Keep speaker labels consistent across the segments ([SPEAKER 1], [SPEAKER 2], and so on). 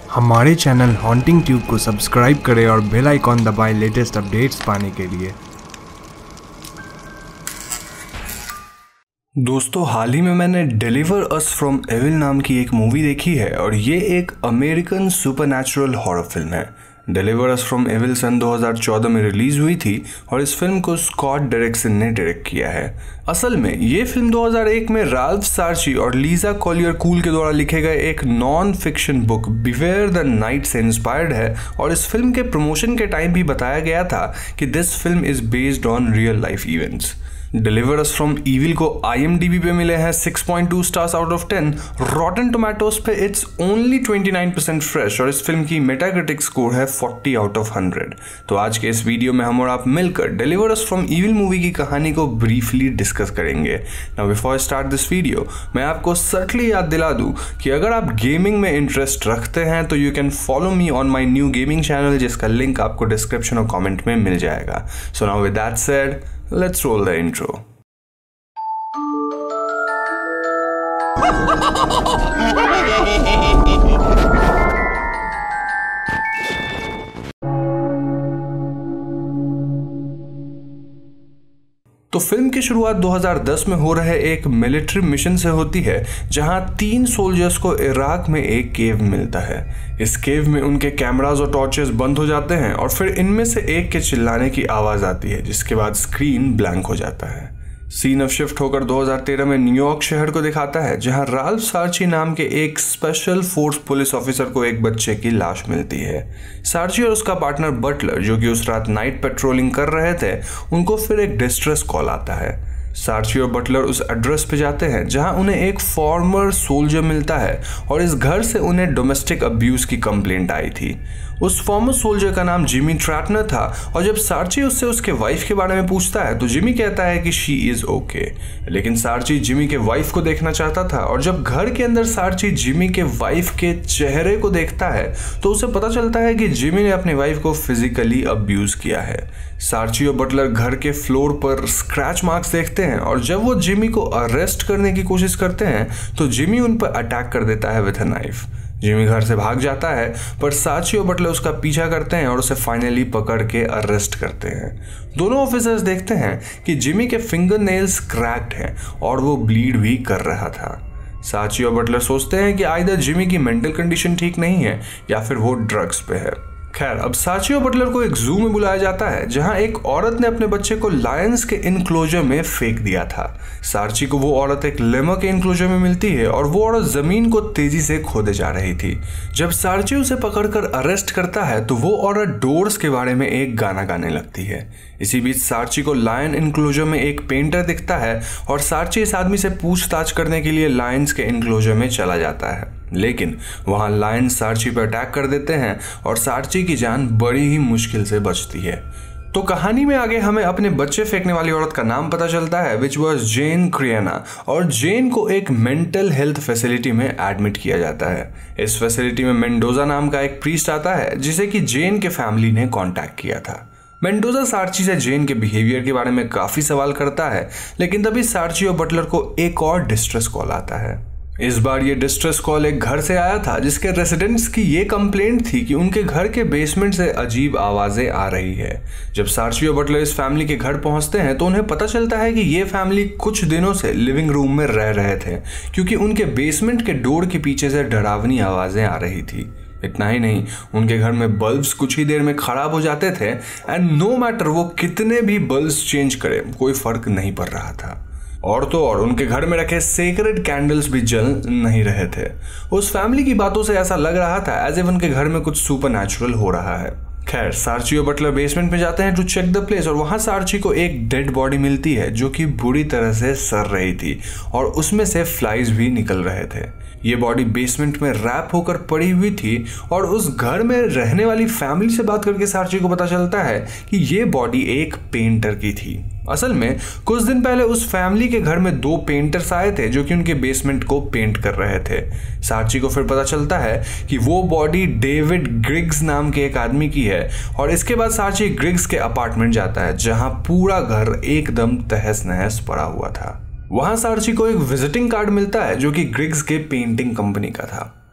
[SPEAKER 1] हमारे channel haunting tube को subscribe करें और बेल आइकॉन दबाएं लेटेस्ट अपडेट्स पाने के लिए।
[SPEAKER 2] दोस्तों, हाल ही में मैंने डिलीवर अस फ्रॉम एविल नाम की एक मूवी देखी है और ये एक अमेरिकन सुपरनैचुरल हॉरर फिल्म है। डिलीवर अस फ्रॉम एविल सन 2014 में रिलीज हुई थी और इस फिल्म को स्कॉट डेरिक्सन ने डायरेक्ट किया है। असल में ये फिल्म 2001 में राल्फ सार्ची और लीजा कॉलियर कूल के द्वारा लिखे गए एक non fiction book beware the night से इंस्पायर्ड है और इस फिल्म के प्रमोशन के टाइम भी बताया गया था कि this film is based on real life events. Deliver us from evil को IMDb पे मिले हैं 6.2 stars out of 10। Rotten tomatoes पे इट्स ओनली 29% फ्रेश और इस फिल्म की मेटाक्रिटिक स्कोर है 40 आउट ऑफ 100। तो आज के इस वीडियो में हम और आप मिलकर deliver us from evil movie की कहानी को ब्रीफली डिस्कस करेंगे। Now before I start this video, मैं आपको सर्टली याद दिला दूं कि अगर आप गेमिंग में इंटरेस्ट रखते हैं तो you can follow me on my new gaming channel, जिसका लिंक आपको डिस्क्रिप्शन और कॉमेंट में मिल जाएगा। So now with that said, let's roll the intro. तो फिल्म की शुरुआत 2010 में हो रहे एक मिलिट्री मिशन से होती है, जहां 3 सोल्जर्स को इराक में एक केव मिलता है। इस केव में उनके कैमरास और टॉर्चेस बंद हो जाते हैं और फिर इनमें से एक के चिल्लाने की आवाज आती है, जिसके बाद स्क्रीन ब्लैंक हो जाता है। सीन अब शिफ्ट होकर 2013 में न्यूयॉर्क शहर को दिखाता है, जहां राल्फ सार्ची नाम के एक स्पेशल फोर्स पुलिस ऑफिसर को एक बच्चे की लाश मिलती है। सार्ची और उसका पार्टनर बटलर, जो कि उस रात नाइट पेट्रोलिंग कर रहे थे, उनको फिर एक डिस्ट्रेस कॉल आता है। सार्ची और बटलर उस एड्रेस पे जाते हैं जहां उन्हें एक फॉर्मर सोल्जर मिलता है और इस घर से उन्हें डोमेस्टिक अब्यूज की कंप्लेंट आई थी। उस फॉर्मर सोल्जर का नाम जिमी ट्रैटनर था और जब सार्ची उससे उसके वाइफ के बारे में पूछता है तो जिमी कहता है कि शी इज ओके। लेकिन सार्ची जिमी के वाइफ को देखना चाहता था और जब घर के अंदर सार्ची जिमी के वाइफ के चेहरे को देखता है तो उसे पता चलता है कि जिमी ने अपनी वाइफ को फिजिकली अब्यूज किया है। सार्ची और बटलर घर के फ्लोर पर स्क्रैच मार्क्स देखते हैं और जब वो जिमी को अरेस्ट करने की कोशिश करते हैं तो जिमी उन पर अटैक कर देता है विद अ नाइफ। जिमी घर से भाग जाता है पर सार्ची और बटलर उसका पीछा करते हैं और उसे फाइनली पकड़ के अरेस्ट करते हैं। दोनों ऑफिसर्स देखते हैं कि जिमी के फिंगर नेल्स क्रैक्ड हैं और वो ब्लीड भी कर रहा था। सार्ची और बटलर सोचते हैं कि आइदर जिमी की मेंटल कंडीशन ठीक नहीं है या फिर वो ड्रग्स पे है। खैर, अब सार्ची और बटलर को एक जू में बुलाया जाता है, जहां एक औरत ने अपने बच्चे को लायंस के इनक्लोजर में फेंक दिया था। सार्ची को वो औरत एक लेमर के इनक्लोजर में मिलती है और वो औरत जमीन को तेजी से खोदे जा रही थी। जब सार्ची उसे पकड़कर अरेस्ट करता है तो वो औरत डोर्स के बारे में एक गाना गाने लगती है। इसी बीच सार्ची को लायन इनक्लोजर में एक पेंटर दिखता है और सार्ची इस आदमी से पूछताछ करने के लिए लायंस के इनक्लोजर में चला जाता है, लेकिन वहां लायन सार्ची पर अटैक कर देते हैं और सार्ची की जान बड़ी ही मुश्किल से बचती है। तो कहानी में आगे हमें अपने बच्चे फेंकने वाली औरत का नाम पता चलता है, विच वॉज जेन क्रियाना, और जेन को एक मेंटल हेल्थ फैसिलिटी में एडमिट किया जाता है। इस फैसिलिटी में मेंडोजा नाम का एक प्रीस्ट आता है, जिसे कि जेन के फैमिली ने कॉन्टैक्ट किया था। मेंडोजा सार्ची से जेन के बिहेवियर के बारे में काफी सवाल करता है, लेकिन तभी सार्ची और बटलर को एक और डिस्ट्रेस कॉल आता है। इस बार ये डिस्ट्रेस कॉल एक घर से आया था, जिसके रेसिडेंट्स की ये कंप्लेंट थी कि उनके घर के बेसमेंट से अजीब आवाजें आ रही है। जब सार्ची और बटलर इस फैमिली के घर पहुंचते हैं तो उन्हें पता चलता है कि ये फैमिली कुछ दिनों से लिविंग रूम में रह रहे थे, क्योंकि उनके बेसमेंट के डोर के पीछे से डरावनी आवाजें आ रही थी। इतना ही नहीं, उनके घर में बल्ब्स कुछ ही देर में खराब हो जाते थे एंड नो मैटर वो कितने भी बल्ब्स चेंज करें, कोई फर्क नहीं पड़ रहा था। और तो और उनके घर में रखे सेक्रेड कैंडल्स भी जल नहीं रहे थे। उस फैमिली की बातों से ऐसा लग रहा था एज इफ उनके घर में कुछ सुपरनैचुरल हो रहा है। खैर, सार्ची और बटलर बेसमेंट में जाते हैं टू चेक द प्लेस और वहां सार्ची को एक डेड बॉडी मिलती है, जो कि बुरी तरह से सड़ रही थी और उसमें से फ्लाइज भी निकल रहे थे। ये बॉडी बेसमेंट में रैप होकर पड़ी हुई थी और उस घर में रहने वाली फैमिली से बात करके सार्ची को पता चलता है कि ये बॉडी एक पेंटर की थी। असल में कुछ दिन पहले उस फैमिली के घर में 2 पेंटर्स आए थे जो कि उनके बेसमेंट को पेंट कर रहे थे। सार्ची को फिर पता चलता है कि वो बॉडी डेविड ग्रिग्स नाम के एक आदमी की है और इसके बाद सार्ची ग्रिग्स के अपार्टमेंट जाता है, जहां पूरा घर एकदम तहस नहस पड़ा हुआ था। वहां सार्ची को एक विजिटिंग कार्ड मिलता है जो कि ग्रिग्स के पेंटिंग कंपनी का था।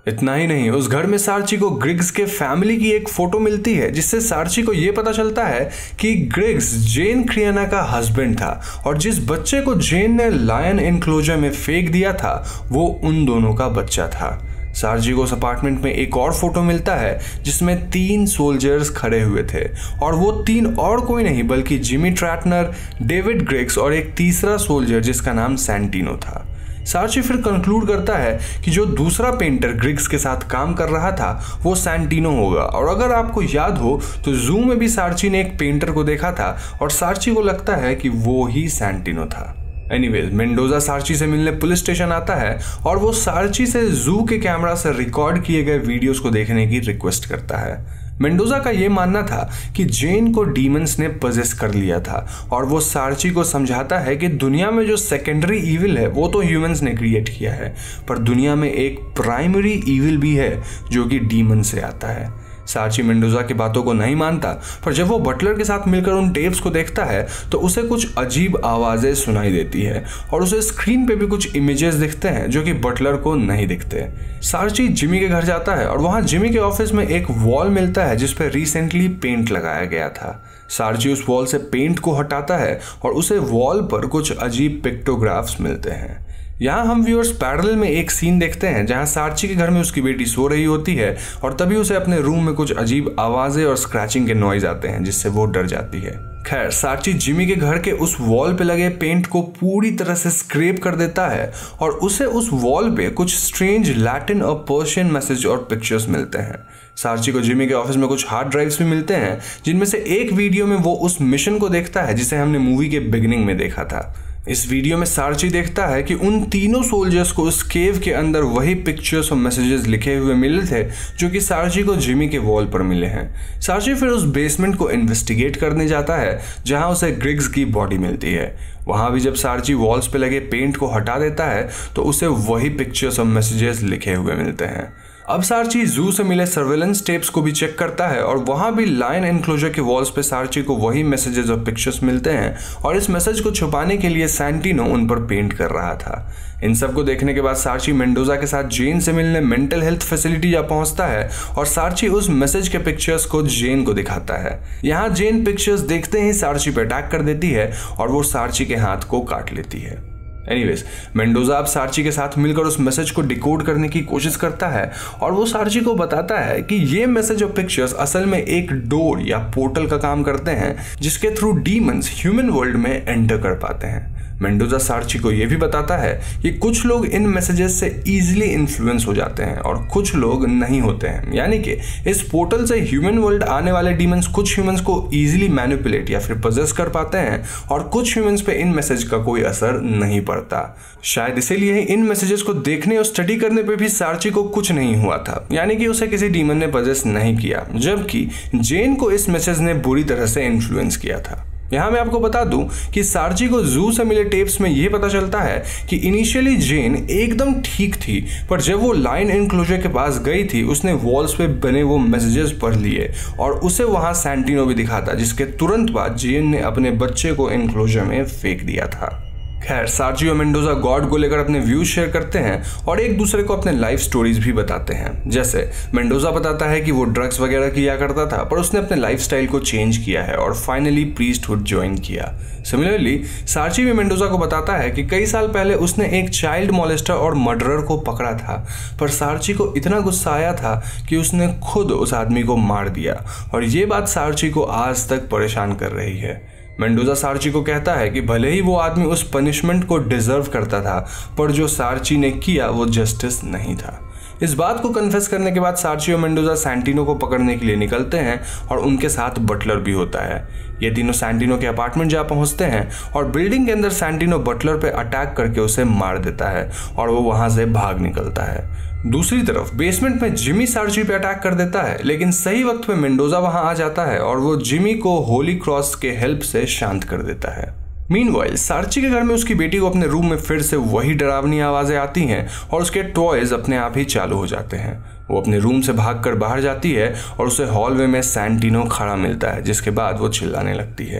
[SPEAKER 2] इतना ही नहीं, उस घर में सार्ची को ग्रिग्स के फैमिली की एक फोटो मिलती है, जिससे सार्ची को यह पता चलता है कि ग्रिग्स जेन क्रियाना का हस्बैंड था और जिस बच्चे को जेन ने लायन एनक्लोजर में फेंक दिया था वो उन दोनों का बच्चा था। सार्ची को उस अपार्टमेंट में एक और फोटो मिलता है जिसमें 3 सोल्जर्स खड़े हुए थे और वो 3 और कोई नहीं बल्कि जिमी ट्रैटनर, डेविड ग्रिग्स और एक तीसरा सोल्जर जिसका नाम सैंटिनो था। सार्ची फिर कंक्लूड करता है कि जो दूसरा पेंटर ग्रिग्स के साथ काम कर रहा था वो सैंटिनो होगा। और अगर आपको याद हो तो जू में भी सार्ची ने एक पेंटर को देखा था और सार्ची को लगता है कि वो ही सैंटिनो था। एनीवेज, मेंडोजा सार्ची से मिलने पुलिस स्टेशन आता है और वो सार्ची से जू के कैमरा से रिकॉर्ड किए गए वीडियोस को देखने की रिक्वेस्ट करता है। मेंडोजा का यह मानना था कि जेन को डीमंस ने पजेस कर लिया था और वो सार्ची को समझाता है कि दुनिया में जो सेकेंडरी इविल है वो तो ह्यूमंस ने क्रिएट किया है, पर दुनिया में एक प्राइमरी इविल भी है जो कि डीमन से आता है। सार्ची मेंडोजा की बातों को नहीं मानता, पर जब वो बटलर के साथ मिलकर उन टेप्स को देखता है तो उसे कुछ अजीब आवाजें सुनाई देती है और उसे स्क्रीन पे भी कुछ इमेजेस दिखते हैं जो कि बटलर को नहीं दिखते। सार्ची जिमी के घर जाता है और वहां जिमी के ऑफिस में एक वॉल मिलता है जिस पे रिसेंटली पेंट लगाया गया था। सार्ची उस वॉल से पेंट को हटाता है और उसे वॉल पर कुछ अजीब पिक्टोग्राफ्स मिलते हैं। यहाँ हम व्यूअर्स पैरेलल में एक सीन देखते हैं जहाँ सार्ची के घर में उसकी बेटी सो रही होती है और तभी उसे अपने रूम में कुछ अजीब आवाजें और स्क्रैचिंग के नॉइज आते हैं जिससे वो डर जाती है। खैर, सार्ची जिमी के घर के उस वॉल पे लगे पेंट को पूरी तरह से स्क्रैप कर देता है और उसे उस वॉल पे कुछ स्ट्रेंज लैटिन और पर्शियन मैसेज और पिक्चर्स मिलते हैं। सार्ची को जिमी के ऑफिस में कुछ हार्ड ड्राइव्स भी मिलते हैं जिनमें से एक वीडियो में वो उस मिशन को देखता है जिसे हमने मूवी के बिगिनिंग में देखा था। इस वीडियो में सार्ची देखता है कि उन तीनों सोल्जर्स को उस केव के अंदर वही पिक्चर्स और मैसेजेस लिखे हुए मिले थे जो कि सार्ची को जिमी के वॉल पर मिले हैं। सार्ची फिर उस बेसमेंट को इन्वेस्टिगेट करने जाता है जहां उसे ग्रिग्स की बॉडी मिलती है। वहां भी जब सार्ची वॉल्स पे लगे पेंट को हटा देता है तो उसे वही पिक्चर्स और मैसेजेस लिखे हुए मिलते हैं। अब सार्ची जू से मिले सर्वेलेंस टेप्स को भी चेक करता है और वहां भी लायन एनक्लोजर के वॉल्स पे सार्ची को वही मैसेजेस और पिक्चर्स मिलते हैं और इस मैसेज को छुपाने के लिए सैंटिनो उन पर पेंट कर रहा था। इन सब को देखने के बाद सार्ची मेंडोजा के साथ जेन से मिलने मेंटल हेल्थ फैसिलिटी जा पहुंचता है और सार्ची उस मैसेज के पिक्चर्स को जेन को दिखाता है। यहाँ जेन पिक्चर्स देखते ही सार्ची पे अटैक कर देती है और वो सार्ची के हाथ को काट लेती है। एनीवेज, मेंडोजा अब सार्ची के साथ मिलकर उस मैसेज को डिकोड करने की कोशिश करता है और वो सार्ची को बताता है कि ये मैसेज और पिक्चर्स असल में एक डोर या पोर्टल का काम करते हैं जिसके थ्रू डीमंस ह्यूमन वर्ल्ड में एंटर कर पाते हैं। मेंडोजा सार्ची को यह भी बताता है कि कुछ लोग इन मैसेजेस से इजीली इन्फ्लुएंस हो जाते हैं और कुछ लोग नहीं होते हैं, यानी कि इस पोर्टल से ह्यूमन वर्ल्ड आने वाले डीमंस कुछ ह्यूमंस को इजीली मैनिपुलेट या फिर पजेस कर पाते हैं और कुछ ह्यूमंस पे इन मैसेज का कोई असर नहीं पड़ता। शायद इसीलिए इन मैसेजेस को देखने और स्टडी करने पे भी सार्ची को कुछ नहीं हुआ था, यानी कि उसे किसी डीमन ने पजेस नहीं किया, जबकि जेन को इस मैसेज ने बुरी तरह से इन्फ्लुएंस किया था। यहाँ मैं आपको बता दूं कि सार्ची को जू से मिले टेप्स में यह पता चलता है कि इनिशियली जेन एकदम ठीक थी, पर जब वो लाइन एनक्लोजर के पास गई थी उसने वॉल्स पे बने वो मैसेजेस पढ़ लिए और उसे वहां सैंटिनो भी दिखा था, जिसके तुरंत बाद जेन ने अपने बच्चे को एनक्लोजर में फेंक दिया था। खैर, सार्ची और मेंडोजा गॉड को लेकर अपने व्यूज शेयर करते हैं और एक दूसरे को अपने लाइफ स्टोरीज भी बताते हैं। जैसे मेंडोजा बताता है कि वो ड्रग्स वगैरह किया करता था पर उसने अपने लाइफस्टाइल को चेंज किया है और फाइनली प्रीस्टहुड ज्वाइन किया। सिमिलरली सार्ची भी मेंडोजा को बताता है कि कई साल पहले उसने एक चाइल्ड मॉलेस्टर और मर्डरर को पकड़ा था, पर सार्ची को इतना गुस्सा आया था कि उसने खुद उस आदमी को मार दिया और ये बात सार्ची को आज तक परेशान कर रही है। मेंडोजा सार्ची को कहता है कि भले ही वो आदमी उस पनिशमेंट को डिजर्व करता था, पर जो सार्ची ने किया वो जस्टिस नहीं था। इस बात को कन्फेस करने के बाद सार्ची और मेंडोजा सैंटिनो को पकड़ने के लिए निकलते हैं और उनके साथ बटलर भी होता है। ये तीनों सैंटिनो के अपार्टमेंट जा पहुंचते हैं और बिल्डिंग के अंदर सैंटिनो बटलर पे अटैक करके उसे मार देता है और वो वहां से भाग निकलता है। दूसरी तरफ बेसमेंट में जिमी सार्ची पे अटैक कर देता है, लेकिन सही वक्त पे मेंडोजा वहां आ जाता है और वो जिमी को होली क्रॉस के हेल्प से शांत कर देता है। मीनवाइल सार्ची के घर में उसकी बेटी को अपने रूम में फिर से वही डरावनी आवाजें आती हैं और उसके टॉयज अपने आप ही चालू हो जाते हैं। वो अपने रूम से भागकर बाहर जाती है और उसे हॉलवे में सैंटिनो खड़ा मिलता है, जिसके बाद वो चिल्लाने लगती है।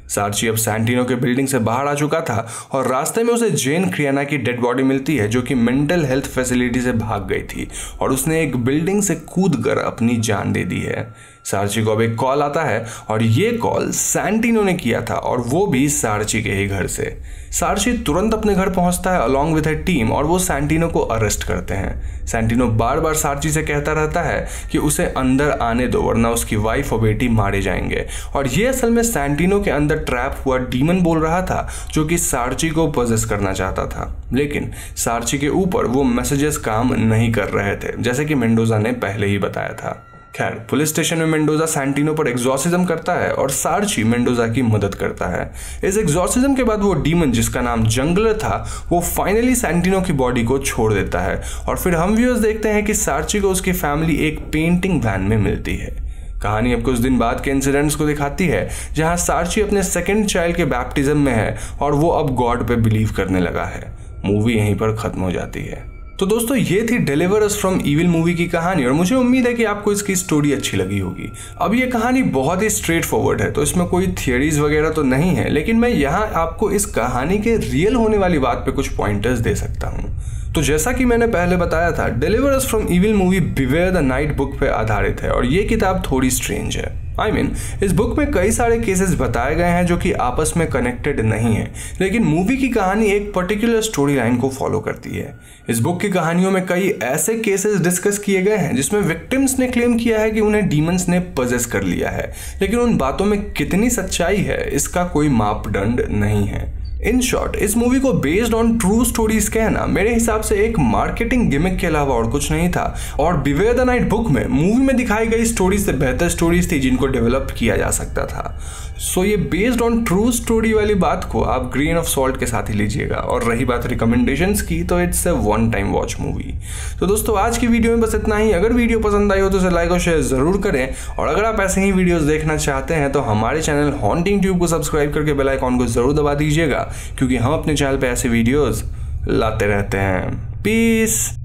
[SPEAKER 2] सार्ची अब सैंटिनो के बिल्डिंग से बाहर आ चुका था और रास्ते में उसे जेन क्रियाना की डेड बॉडी मिलती है, जो कि मेंटल हेल्थ फैसिलिटी से भाग गई थी और उसने एक बिल्डिंग से कूदकर अपनी जान दे दी है। सार्ची को अब एक कॉल आता है और ये कॉल सैंटिनो ने किया था और वो भी सार्ची के ही घर से। सार्ची तुरंत अपने घर पहुंचता है अलॉन्ग विद ए टीम और वो सैंटिनो को अरेस्ट करते हैं। सैंटिनो बार बार सार्ची से कहता रहता है कि उसे अंदर आने दो वरना उसकी वाइफ और बेटी मारे जाएंगे, और ये असल में सैंटिनो के अंदर ट्रैप हुआ डीमन बोल रहा था जो कि सार्ची को पोजेस करना चाहता था। लेकिन सार्ची के ऊपर वो मैसेजेस काम नहीं कर रहे थे, जैसे कि मेंडोजा ने पहले ही बताया था। खैर, पुलिस स्टेशन में मेंडोजा सैंटिनो पर एग्जॉर्सिज्म करता है और सार्ची मेंडोजा की मदद करता है। इस एग्जॉर्सिज्म के बाद वो डीमन जिसका नाम जंगलर था वो फाइनली सैंटिनो की बॉडी को छोड़ देता है और फिर हम व्यूअर्स देखते हैं कि सार्ची को उसकी फैमिली एक पेंटिंग वैन में मिलती है। कहानी अब कुछ दिन बाद के इंसिडेंट्स को दिखाती है जहां सार्ची अपने सेकंड चाइल्ड के बैप्टिज्म में है और वो अब गॉड पे बिलीव करने लगा है। मूवी यहीं पर खत्म हो जाती है। तो दोस्तों, ये थी deliver us from evil movie की कहानी और मुझे उम्मीद है कि आपको इसकी स्टोरी अच्छी लगी होगी। अब ये कहानी बहुत ही स्ट्रेट फॉरवर्ड है, तो इसमें कोई थियरीज वगैरह तो नहीं है, लेकिन मैं यहाँ आपको इस कहानी के रियल होने वाली बात पे कुछ पॉइंटर्स दे सकता हूँ। तो जैसा कि मैंने पहले बताया था, deliver us from evil movie beware the night book पे आधारित है और ये किताब थोड़ी स्ट्रेंज है। इस बुक में कई सारे केसेस बताए गए हैं जो कि आपस में कनेक्टेड नहीं है, लेकिन मूवी की कहानी एक पर्टिकुलर स्टोरी लाइन को फॉलो करती है। इस बुक की कहानियों में कई ऐसे केसेस डिस्कस किए गए हैं जिसमें विक्टिम्स ने क्लेम किया है कि उन्हें डीमंस ने पजेस कर लिया है, लेकिन उन बातों में कितनी सच्चाई है इसका कोई मापदंड नहीं है। इन शॉर्ट, इस मूवी को बेस्ड ऑन ट्रू स्टोरीज कहना मेरे हिसाब से एक मार्केटिंग गिमिक के अलावा और कुछ नहीं था, और बिवेयर द नाइट बुक में मूवी में दिखाई गई स्टोरीज से बेहतर स्टोरीज थी जिनको डेवलप किया जा सकता था। सो ये बेस्ड ऑन ट्रू स्टोरी वाली बात को आप ग्रेन ऑफ सॉल्ट के साथ ही लीजिएगा। और रही बात रिकमेंडेशंस की, तो it's a one time watch movie. तो दोस्तों, आज की वीडियो में बस इतना ही। अगर वीडियो पसंद आई हो तो इसे लाइक और शेयर जरूर करें, और अगर आप ऐसे ही वीडियोस देखना चाहते हैं तो हमारे चैनल हॉन्टिंग ट्यूब को सब्सक्राइब करके बेल आइकॉन को जरूर दबा दीजिएगा, क्योंकि हम अपने चैनल पे ऐसे वीडियोस लाते रहते हैं। पीस।